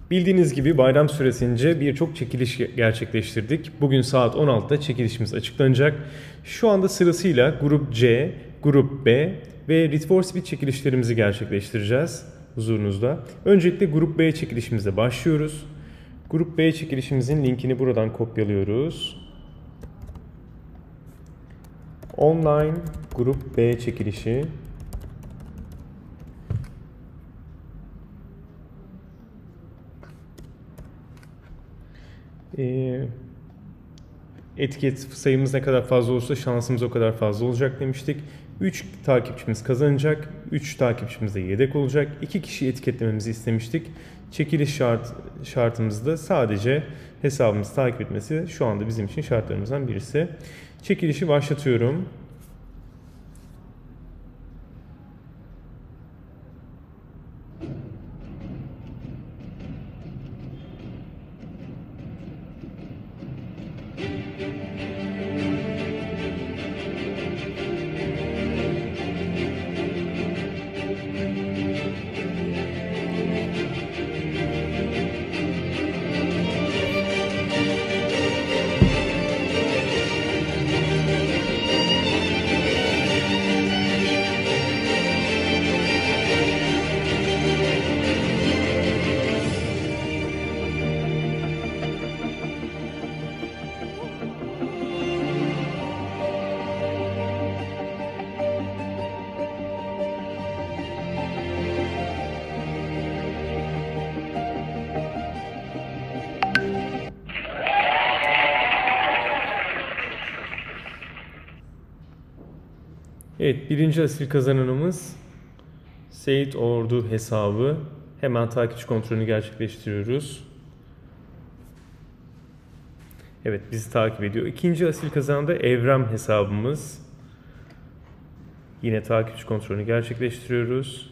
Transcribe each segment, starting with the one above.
Bildiğiniz gibi bayram süresince birçok çekiliş gerçekleştirdik. Bugün saat 16'da çekilişimiz açıklanacak. Şu anda sırasıyla Grup C, Grup B ve Need for Speed çekilişlerimizi gerçekleştireceğiz huzurunuzda. Öncelikle Grup B çekilişimize başlıyoruz. Grup B çekilişimizin linkini buradan kopyalıyoruz. Online Grup B çekilişi. Etiket sayımız ne kadar fazla olursa şansımız o kadar fazla olacak demiştik. 3 takipçimiz kazanacak, 3 takipçimiz de yedek olacak. 2 kişi etiketlememizi istemiştik. Çekiliş şartımızda sadece hesabımızı takip etmesi şu anda bizim için şartlarımızdan birisi. Çekilişi başlatıyorum. Evet, birinci asil kazananımız Seyit Ordu hesabı. Hemen takipçi kontrolünü gerçekleştiriyoruz. Evet, bizi takip ediyor. İkinci asil kazanan da Evrem hesabımız. Yine takipçi kontrolünü gerçekleştiriyoruz.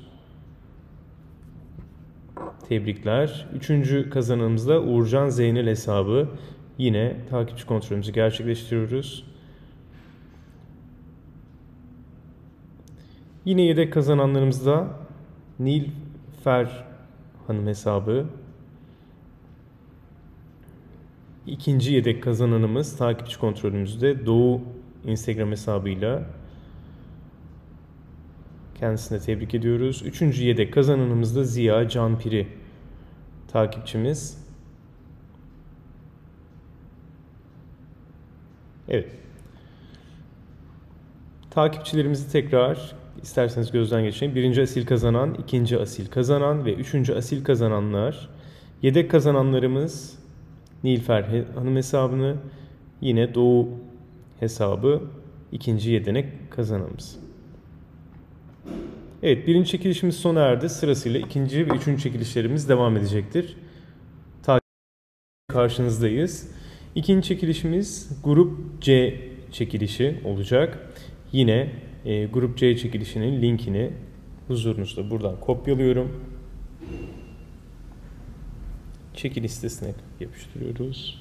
Tebrikler. Üçüncü kazananımız da Uğurcan Zeynel hesabı. Yine takipçi kontrolümüzü gerçekleştiriyoruz. Yine yedek kazananlarımız da Nilfer Hanım hesabı. İkinci yedek kazananımız takipçi kontrolümüzde Doğu Instagram hesabıyla. Kendisine tebrik ediyoruz. Üçüncü yedek kazananımız da Ziya Canpiri takipçimiz. Evet. Takipçilerimizi tekrar isterseniz gözden geçirin. Birinci asil kazanan, ikinci asil kazanan ve üçüncü asil kazananlar. Yedek kazananlarımız Nilfer Hanım hesabını, yine Doğu hesabı ikinci yedenek kazananımız. Evet, birinci çekilişimiz sona erdi. Sırasıyla ikinci ve üçüncü çekilişlerimiz devam edecektir. Karşınızdayız. İkinci çekilişimiz Grup C çekilişi olacak. Yine Grup C çekilişinin linkini huzurunuzda buradan kopyalıyorum. Çekiliş sitesine yapıştırıyoruz.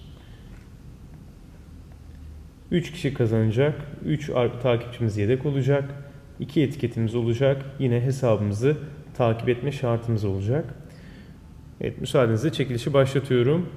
3 kişi kazanacak. 3 takipçimiz yedek olacak. 2 etiketimiz olacak. Yine hesabımızı takip etme şartımız olacak. Evet, müsaadenizle çekilişi başlatıyorum.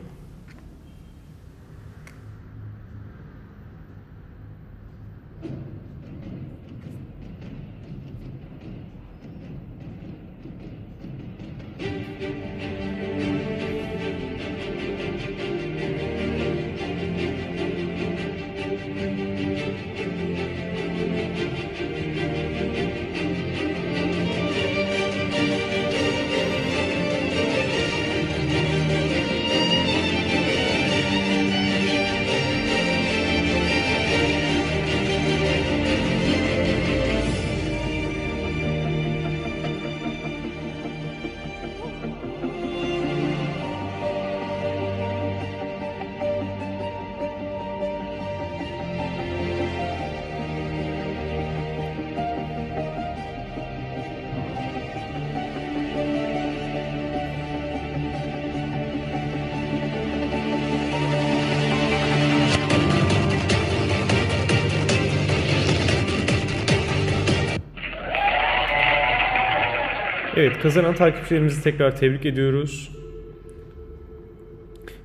Evet, kazanan takipçilerimizi tekrar tebrik ediyoruz.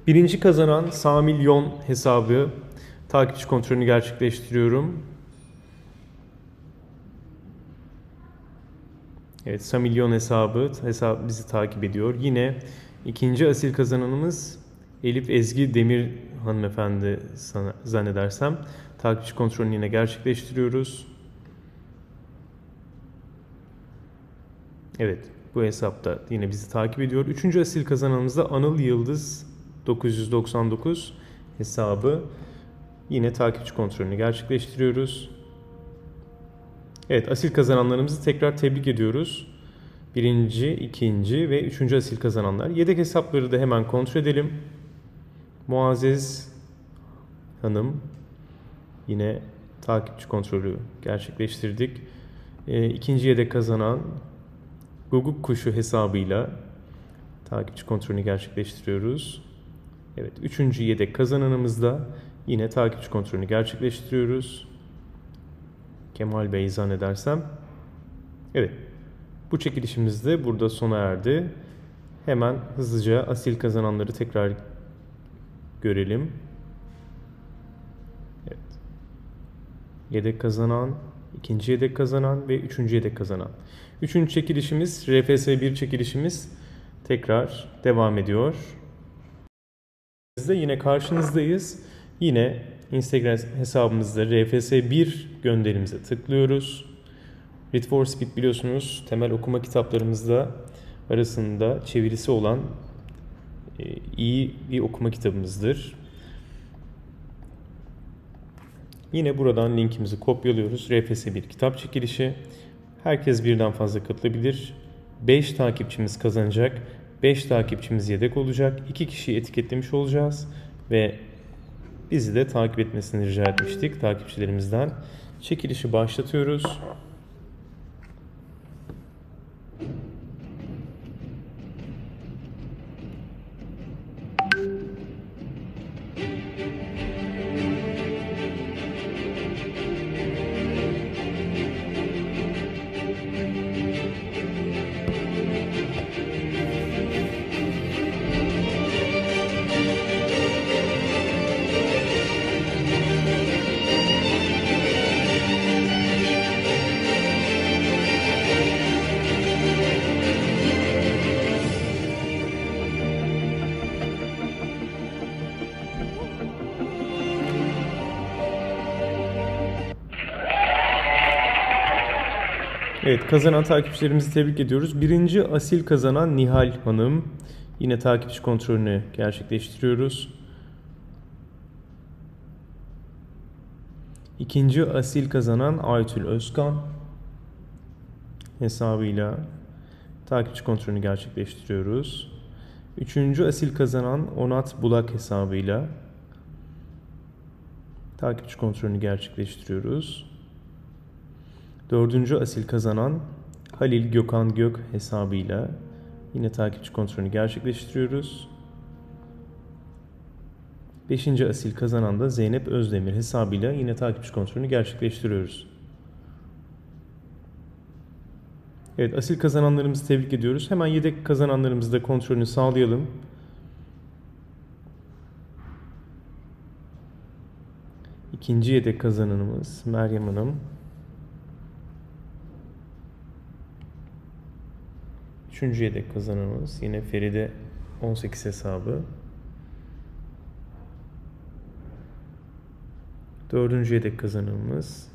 Birinci kazanan Samilyon hesabı takipçi kontrolünü gerçekleştiriyorum. Evet, Samilyon hesabı bizi takip ediyor. Yine ikinci asil kazananımız Elif Ezgi Demir hanımefendi zannedersem. Takipçi kontrolünü yine gerçekleştiriyoruz. Evet, bu hesapta yine bizi takip ediyor. Üçüncü asil kazananımız da Anıl Yıldız 999 hesabı. Yine takipçi kontrolünü gerçekleştiriyoruz. Evet, asil kazananlarımızı tekrar tebrik ediyoruz. Birinci, ikinci ve üçüncü asil kazananlar. Yedek hesapları da hemen kontrol edelim. Muazzez Hanım yine takipçi kontrolü gerçekleştirdik. İkinci yedek kazanan Guguk Kuşu hesabıyla takipçi kontrolünü gerçekleştiriyoruz. Evet, üçüncü yedek kazananımızda yine takipçi kontrolünü gerçekleştiriyoruz. Kemal Bey zannedersem. Evet, bu çekilişimiz de burada sona erdi. Hemen hızlıca asil kazananları tekrar görelim. Evet. Yedek kazanan, ikinci yedek kazanan ve üçüncü yedek kazanan. Üçüncü çekilişimiz, RFS 1 çekilişimiz tekrar devam ediyor. Biz de yine karşınızdayız. Yine Instagram hesabımızda RFS 1 gönderimize tıklıyoruz. Read for Speed biliyorsunuz temel okuma kitaplarımızda arasında çevirisi olan iyi bir okuma kitabımızdır. Yine buradan linkimizi kopyalıyoruz. RFS 1 kitap çekilişi. Herkes birden fazla katılabilir. 5 takipçimiz kazanacak. 5 takipçimiz yedek olacak. 2 kişiyi etiketlemiş olacağız. Ve bizi de takip etmesini rica etmiştik takipçilerimizden. Çekilişi başlatıyoruz. Evet, kazanan takipçilerimizi tebrik ediyoruz. Birinci asil kazanan Nihal Hanım. Yine takipçi kontrolünü gerçekleştiriyoruz. İkinci asil kazanan Aytül Özkan hesabıyla takipçi kontrolünü gerçekleştiriyoruz. Üçüncü asil kazanan Onat Bulak hesabıyla takipçi kontrolünü gerçekleştiriyoruz. Dördüncü asil kazanan Halil Gökhan Gök hesabıyla yine takipçi kontrolünü gerçekleştiriyoruz. Beşinci asil kazanan da Zeynep Özdemir hesabıyla yine takipçi kontrolünü gerçekleştiriyoruz. Evet, asil kazananlarımızı tebrik ediyoruz. Hemen yedek kazananlarımızı da kontrolünü sağlayalım. İkinci yedek kazananımız Meryem Hanım. Üçüncü yedek kazananımız yine Feride 18 hesabı. Dördüncü yedek kazananımız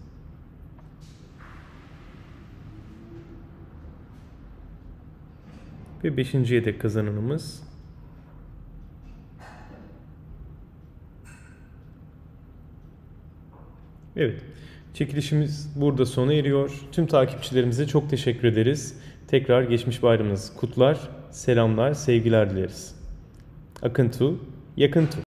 ve beşinci yedek kazananımız evet, çekilişimiz burada sona eriyor. Tüm takipçilerimize çok teşekkür ederiz. Tekrar geçmiş bayramınızı kutlar, selamlar, sevgiler dileriz. Akıntu, yakıntu.